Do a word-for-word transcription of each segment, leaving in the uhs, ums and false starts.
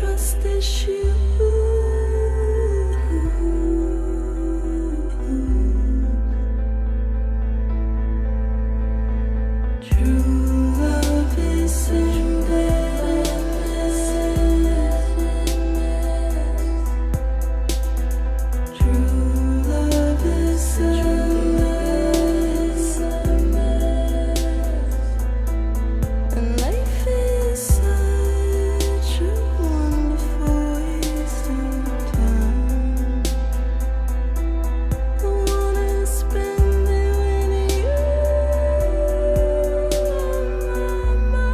trust issue. True love is endless. True love is endless. And life is such a wonderful waste of time. I wanna spend it with you on my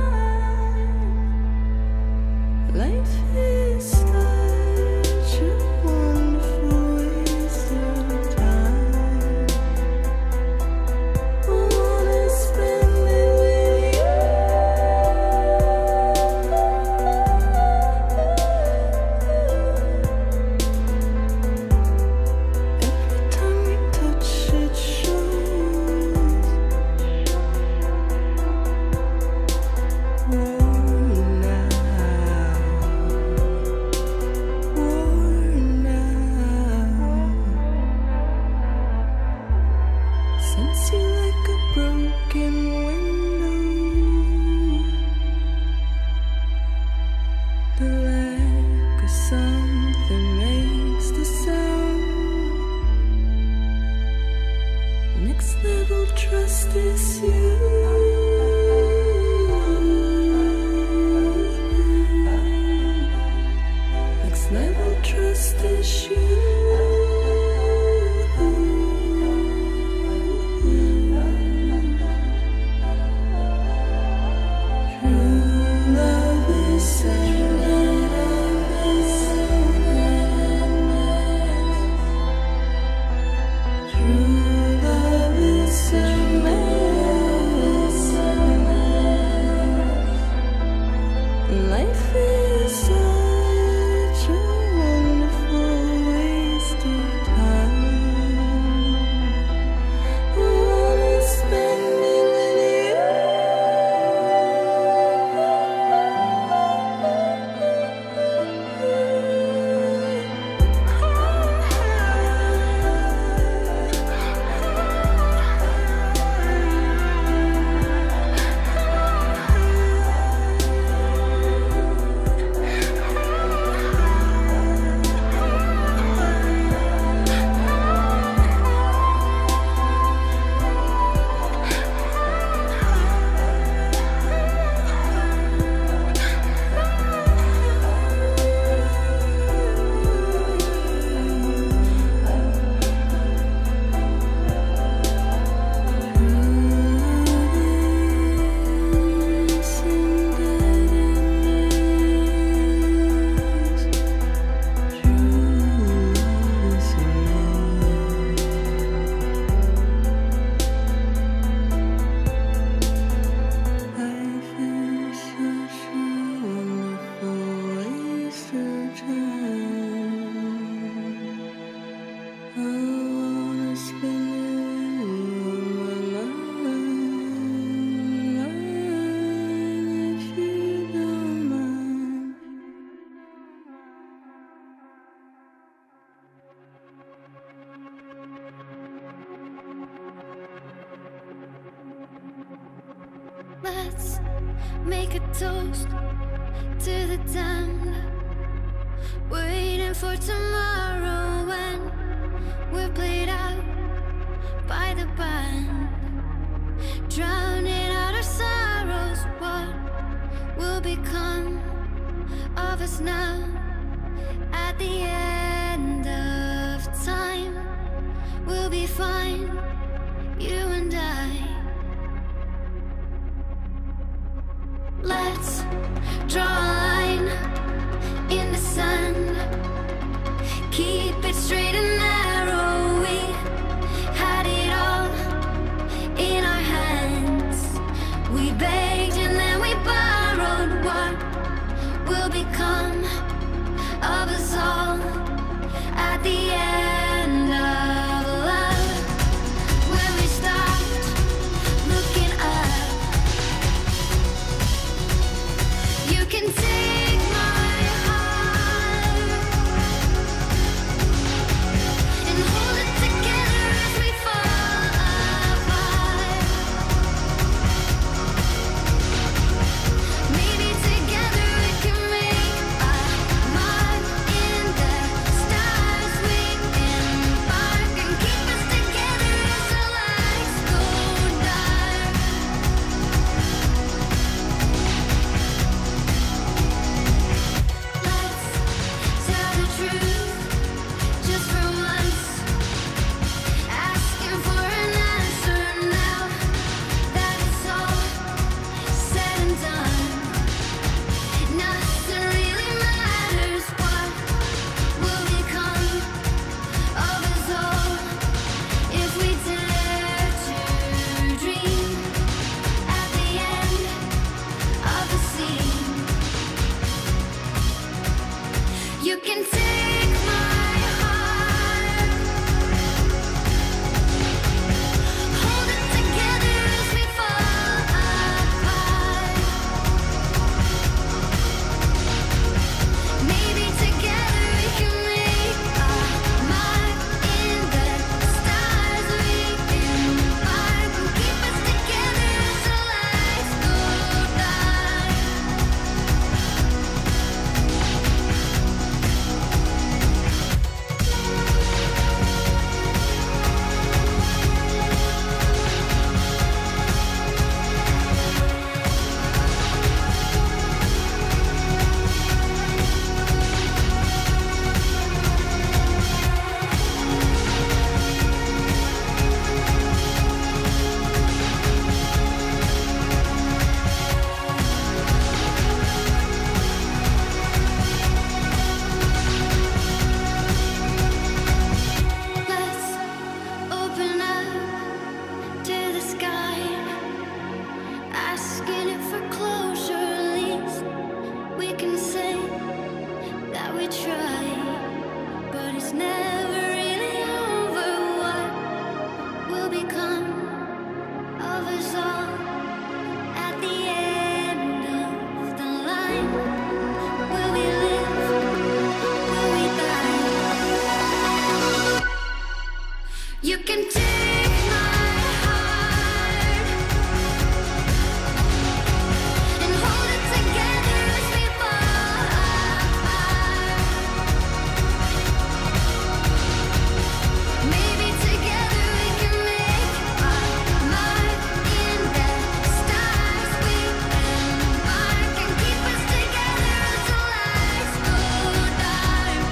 mind. Life is such a wonderful waste of time. I wanna spend it with you. Every time we touch it shows. Worn out, worn out. Sense you like a broken window. The lack of something makes the sound. Next level trust is you. Next level trust is you. True love is endless. True love is endless. Life is such a wonderful waste of time. I wanna spend it with Let's make a toast to the damned, waiting for tomorrow when we're played out by the band, drowning out our sorrows. What will become of us now at the end of time? We'll be fine, you and I. Let's draw a line in the sand, keep it straight and narrow. We had it all in our hands. We begged and then we borrowed. What will become of us all at the end of love? When we stop you can take my heart, hold it together as we fall apart. Maybe together we can make a mark in the stars. We embark and keep us together as the lights go dark. Let's open up to the sky, asking it for closure. At least we can say that we tried, but it's never really over. What will become of us all at the end of the line? Will we live? Will we die? You can take my heart and hold it together as we fall apart. Maybe together we can make a mark in the stars. We embark and keep us together as the lights go dark.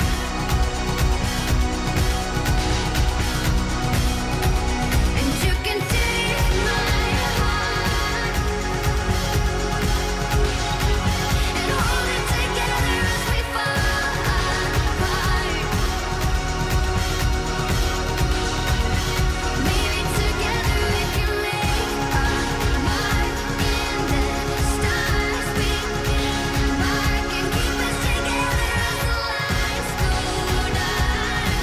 And you can take my heart and hold it together as we fall apart. Maybe together we can make a mark in the stars. We embark and keep us together as the lights go dark.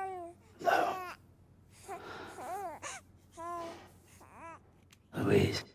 Louise.